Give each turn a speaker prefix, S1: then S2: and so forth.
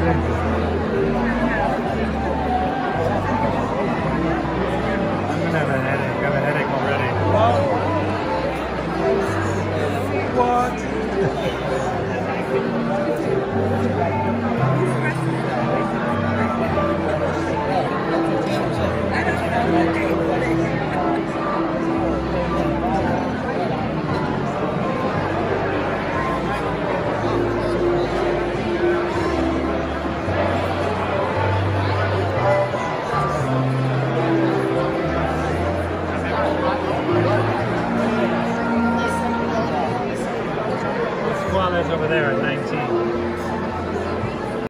S1: gonna have a headache. I have a headache already.
S2: What?
S1: Over there.